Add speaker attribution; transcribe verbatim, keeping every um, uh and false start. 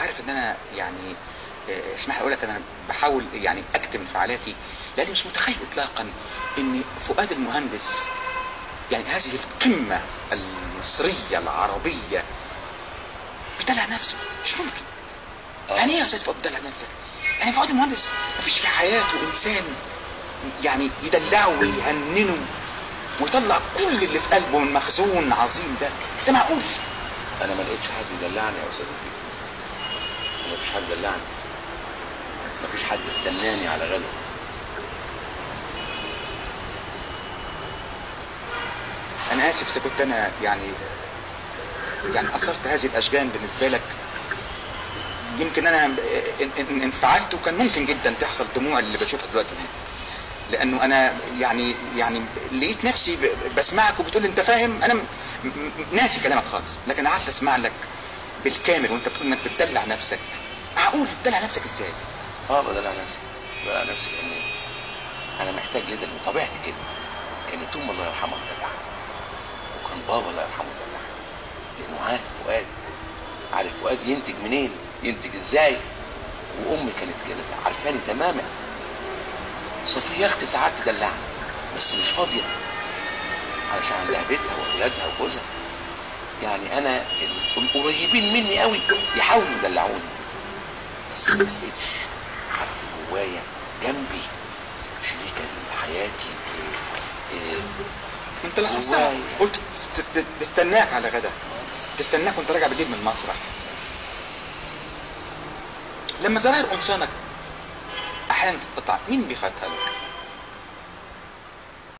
Speaker 1: عارف ان انا يعني آه، اسمح لي اقول لك انا بحاول يعني اكتم انفعالاتي، لاني مش متخيل اطلاقا ان فؤاد المهندس يعني هذه القمه المصريه العربيه بيدلع نفسه. مش ممكن. يعني ايه يا استاذ فؤاد بيدلع نفسك؟ يعني فؤاد المهندس مفيش في حياته انسان يعني يدلعه ويهننه ويطلع كل اللي في قلبه من مخزون عظيم ده. ده معقول؟
Speaker 2: انا ما لقيتش حد يدلعني يا استاذ رفيق. ما فيش حد دلعني، ما فيش حد استناني على غدا.
Speaker 1: انا اسف اذا كنت انا يعني يعني اثرت هذه الاشجان بالنسبه لك. يمكن انا ان ان انفعلت وكان ممكن جدا تحصل دموع اللي بشوفها دلوقتي دي، لانه انا يعني يعني لقيت نفسي ب- بسمعك وبتقول لي انت فاهم. انا م- م- ناسي كلامك خالص، لكن قعدت اسمع لك بالكامل وانت بتقول انك بتدلع نفسك. معقول بتدلع نفسك ازاي؟
Speaker 2: اه بدلع نفسي، بدلع نفسي لان انا محتاج لده وطبيعتي كده. كانت امي الله يرحمها مدلعه، وكان بابا الله يرحمه مدلعه، لانه عارف فؤاد، عارف فؤاد ينتج منين، ينتج ازاي. وامي كانت كده عارفاني تماما. صفيه اختي ساعات تدلعني بس مش فاضيه، علشان عندها بيتها واولادها وجوزها. يعني انا ال- القريبين مني قوي يحاولوا يدلعوني، بس ما لقيتش حد جوايا جنبي شريكه لحياتي. إيه،
Speaker 1: انت لخصتها قلت تست- تست- تستناك على غدا، تستناك وانت راجع بالليل من المسرح.
Speaker 2: بس
Speaker 1: لما زراير قمصانك احيانا تتقطع مين بيخدها لك؟